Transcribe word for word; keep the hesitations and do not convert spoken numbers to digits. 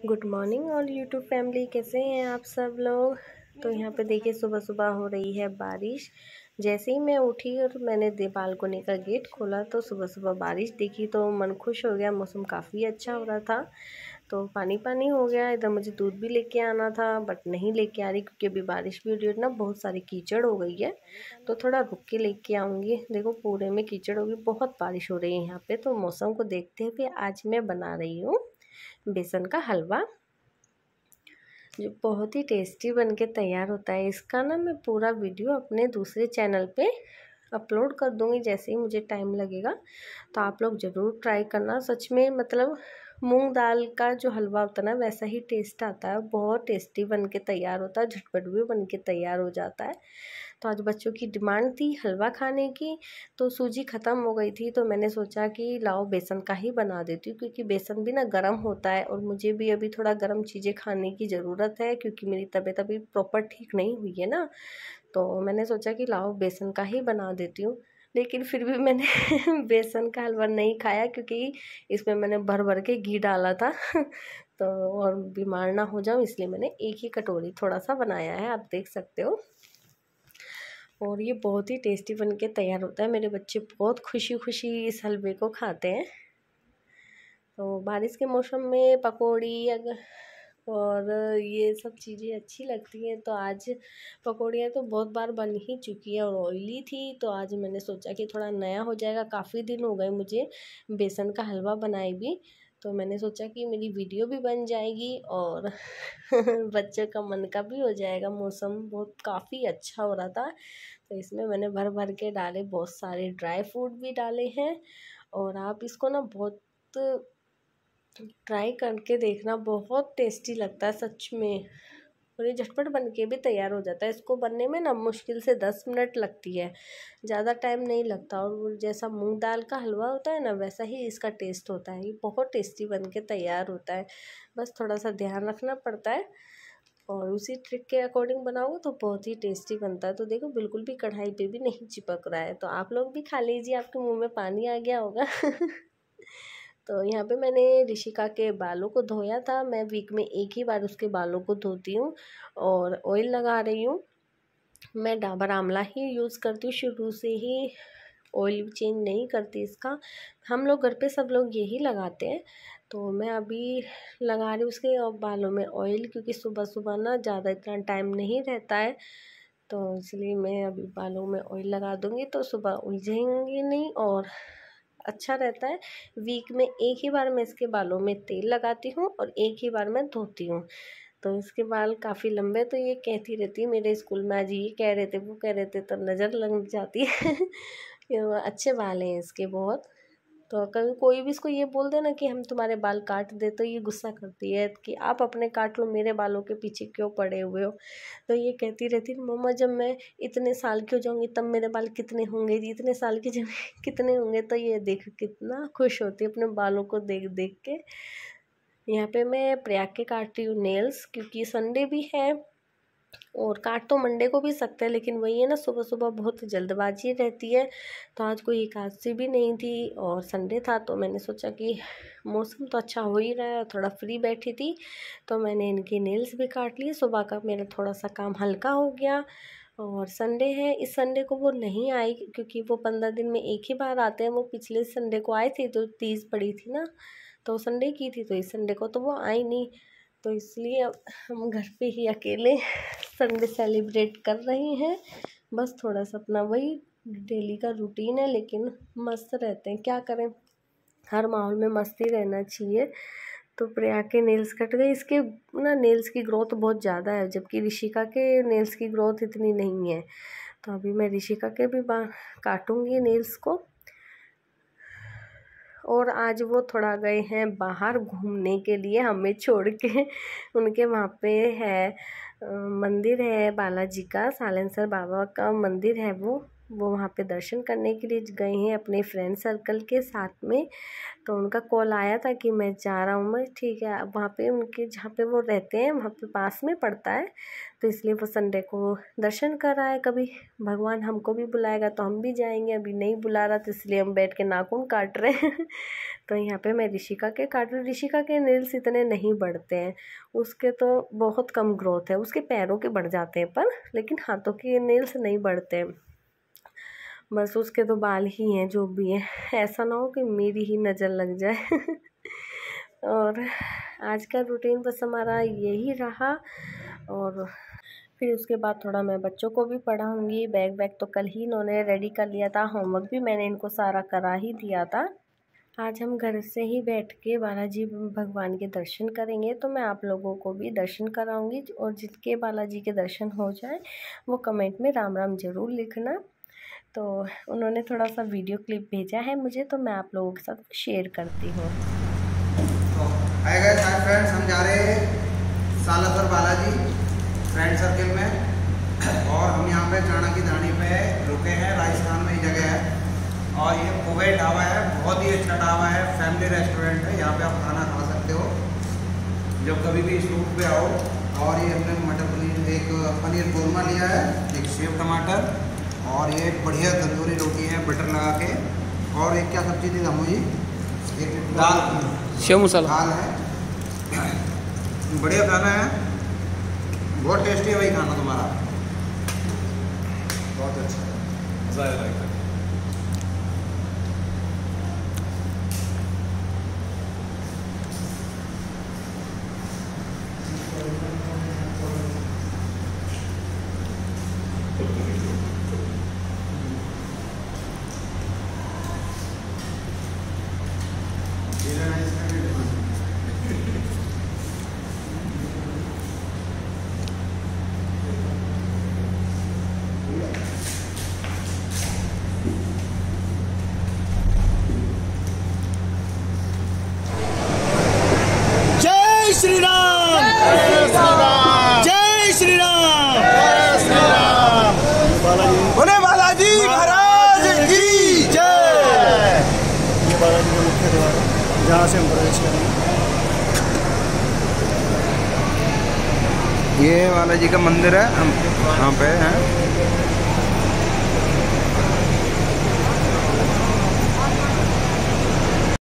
Good morning all YouTube family, कैसे हैं आप सब लोग। तो यहाँ पे देखिए सुबह सुबह हो रही है बारिश। जैसे ही मैं उठी और मैंने दे बालकोनी का गेट खोला तो सुबह सुबह बारिश दिखी तो मन खुश हो गया। मौसम काफ़ी अच्छा हो रहा था तो पानी पानी हो गया। इधर मुझे दूध भी लेके आना था बट नहीं लेके आ रही क्योंकि अभी बारिश भी हो रही है ना, बहुत सारी कीचड़ हो गई है तो थोड़ा रुक के लेके आऊँगी। देखो पूरे में कीचड़ होगी, बहुत बारिश हो रही है यहाँ पे। तो मौसम को देखते हुए आज मैं बना रही हूँ बेसन का हलवा, जो बहुत ही टेस्टी बन के तैयार होता है। इसका ना मैं पूरा वीडियो अपने दूसरे चैनल पे अपलोड कर दूंगी जैसे ही मुझे टाइम लगेगा, तो आप लोग ज़रूर ट्राई करना। सच में मतलब मूंग दाल का जो हलवा होता है ना वैसा ही टेस्ट आता है, बहुत टेस्टी बन के तैयार होता है, झटपट भी बन के तैयार हो जाता है। तो आज बच्चों की डिमांड थी हलवा खाने की, तो सूजी ख़त्म हो गई थी तो मैंने सोचा कि लाओ बेसन का ही बना देती हूँ, क्योंकि बेसन भी ना गर्म होता है और मुझे भी अभी थोड़ा गर्म चीज़ें खाने की ज़रूरत है क्योंकि मेरी तबीयत अभी प्रॉपर ठीक नहीं हुई है ना। तो मैंने सोचा कि लाओ बेसन का ही बना देती हूँ, लेकिन फिर भी मैंने बेसन का हलवा नहीं खाया क्योंकि इसमें मैंने भर भर के घी डाला था तो और बीमार ना हो जाऊँ इसलिए मैंने एक ही कटोरी थोड़ा सा बनाया है, आप देख सकते हो। और ये बहुत ही टेस्टी बन के तैयार होता है। मेरे बच्चे बहुत खुशी खुशी इस हलवे को खाते हैं। तो बारिश के मौसम में पकौड़ी अगर और ये सब चीज़ें अच्छी लगती हैं। तो आज पकौड़ियाँ तो बहुत बार बन ही चुकी है और ऑयली थी, तो आज मैंने सोचा कि थोड़ा नया हो जाएगा। काफ़ी दिन हो गए मुझे बेसन का हलवा बनाए भी, तो मैंने सोचा कि मेरी वीडियो भी बन जाएगी और बच्चों का मन का भी हो जाएगा। मौसम बहुत काफ़ी अच्छा हो रहा था तो इसमें मैंने भर भर के डाले, बहुत सारे ड्राई फ्रूट भी डाले हैं। और आप इसको ना बहुत ट्राई करके देखना, बहुत टेस्टी लगता है सच में। और ये झटपट बन के भी तैयार हो जाता है। इसको बनने में ना मुश्किल से दस मिनट लगती है, ज़्यादा टाइम नहीं लगता। और जैसा मूंग दाल का हलवा होता है ना वैसा ही इसका टेस्ट होता है। ये बहुत टेस्टी बन के तैयार होता है, बस थोड़ा सा ध्यान रखना पड़ता है और उसी ट्रिक के अकॉर्डिंग बनाओगे तो बहुत ही टेस्टी बनता है। तो देखो बिल्कुल भी कढ़ाई पे भी नहीं चिपक रहा है। तो आप लोग भी खा लीजिए, आपके मुँह में पानी आ गया होगा तो यहाँ पे मैंने ऋषिका के बालों को धोया था। मैं वीक में एक ही बार उसके बालों को धोती हूँ और ऑयल लगा रही हूँ। मैं डाबर आंवला ही यूज़ करती हूँ, शुरू से ही ऑयल चेंज नहीं करती इसका। हम लोग घर पे सब लोग यही लगाते हैं, तो मैं अभी लगा रही हूँ उसके बालों में ऑयल, क्योंकि सुबह सुबह ना ज़्यादा इतना टाइम नहीं रहता है, तो इसलिए मैं अभी बालों में ऑयल लगा दूँगी तो सुबह उलझेंगे नहीं और अच्छा रहता है। वीक में एक ही बार मैं इसके बालों में तेल लगाती हूँ और एक ही बार मैं धोती हूँ। तो इसके बाल काफ़ी लंबे, तो ये कहती रहती है मेरे स्कूल में आज ये कह रहे थे वो कह रहे थे, तो नज़र लग जाती है कि अच्छे बाल हैं इसके बहुत। तो कभी कोई भी इसको ये बोल दे ना कि हम तुम्हारे बाल काट दे तो ये गुस्सा करती है कि आप अपने काट लो, मेरे बालों के पीछे क्यों पड़े हुए हो। तो ये कहती रहती है मम्मा जब मैं इतने साल की हो जाऊँगी तब मेरे बाल कितने होंगे जी, इतने साल की जब कितने होंगे। तो ये देख कितना खुश होती है अपने बालों को देख देख के। यहाँ पे मैं प्रयाग के काटती हूँ नेल्स, क्योंकि संडे भी है और काट तो मंडे को भी सकते हैं, लेकिन वही है ना सुबह सुबह बहुत जल्दबाजी रहती है। तो आज कोई एकादशी भी नहीं थी और संडे था, तो मैंने सोचा कि मौसम तो अच्छा हो ही रहा है, थोड़ा फ्री बैठी थी तो मैंने इनके नेल्स भी काट लिए। सुबह का मेरा थोड़ा सा काम हल्का हो गया। और संडे है, इस संडे को वो नहीं आई क्योंकि वो पंद्रह दिन में एक ही बार आते हैं। वो पिछले संडे को आए थे तो तीज पड़ी थी ना, तो संडे की थी, तो इस संडे को तो वो आई नहीं। तो इसलिए अब हम घर पे ही अकेले संडे सेलिब्रेट कर रहे हैं। बस थोड़ा सा अपना वही डेली का रूटीन है, लेकिन मस्त रहते हैं, क्या करें, हर माहौल में मस्ती रहना चाहिए। तो प्रिया के नेल्स कट गए। इसके ना नेल्स की ग्रोथ बहुत ज़्यादा है, जबकि ऋषिका के नेल्स की ग्रोथ इतनी नहीं है। तो अभी मैं ऋषिका के भी काटूंगी नेल्स को। और आज वो थोड़ा गए हैं बाहर घूमने के लिए हमें छोड़ के। उनके वहाँ पे है मंदिर है बालाजी का, सालेंसर बाबा का मंदिर है वो, वो वहाँ पे दर्शन करने के लिए गए हैं अपने फ्रेंड सर्कल के साथ में। तो उनका कॉल आया था कि मैं जा रहा हूँ। मैं ठीक है, अब वहाँ पे उनके जहाँ पे वो रहते हैं वहाँ पे पास में पड़ता है, तो इसलिए वो संडे को दर्शन कर रहा है। कभी भगवान हमको भी बुलाएगा तो हम भी जाएंगे, अभी नहीं बुला रहा तो इसलिए हम बैठ के नाखून काट रहे हैं। तो यहाँ पे मैं ऋषिका के काट रही हूँ। ऋषिका के नेल्स इतने नहीं बढ़ते हैं, उसके तो बहुत कम ग्रोथ है, उसके पैरों के बढ़ जाते हैं पर, लेकिन हाथों के नेल्स नहीं बढ़ते हैं। बस उसके तो बाल ही हैं जो भी हैं, ऐसा ना हो कि मेरी ही नज़र लग जाए। और आज का रूटीन बस हमारा यही रहा। और फिर उसके बाद थोड़ा मैं बच्चों को भी पढ़ाऊँगी। बैग बैग तो कल ही इन्होंने रेडी कर लिया था, होमवर्क भी मैंने इनको सारा करा ही दिया था। आज हम घर से ही बैठ के बालाजी भगवान के दर्शन करेंगे, तो मैं आप लोगों को भी दर्शन कराऊंगी। और जिसके बालाजी के दर्शन हो जाए वो कमेंट में राम राम ज़रूर लिखना। तो उन्होंने थोड़ा सा वीडियो क्लिप भेजा है मुझे, तो मैं आप लोगों के साथ शेयर करती हूँ। तो हाय गाइस, हाय फ्रेंड्स, हम जा रहे हैं सालासर बालाजी फ्रेंड सर्कल में। और हम यहाँ पे चाणा की धानी पे रुके हैं, राजस्थान में ही जगह है। और ये पोवे ढाबा है, बहुत ही अच्छा ढाबा है, फैमिली रेस्टोरेंट है। यहाँ पे आप खाना खा सकते हो जब कभी भी इस रूट पे आओ। और ये हमने मटर पनीर, एक पनीर कोरमा लिया है, एक सेव टमाटर, और ये बढ़िया तंदूरी रोटी है बटर लगा के। और एक क्या सब्जी थी धमो जी? एक दाल, सेव मसाला दाल है। बढ़िया खाना है, बहुत टेस्टी है भाई खाना तुम्हारा, बहुत अच्छा है। जय श्री राम, जय श्री राम, बोले बालाजी महाराज की जय। ये बालाजी का मुख्य द्वार है जहाँ से हम प्रवेश करेंगे। ये बालाजी का मंदिर है, हम यहाँ पे हैं।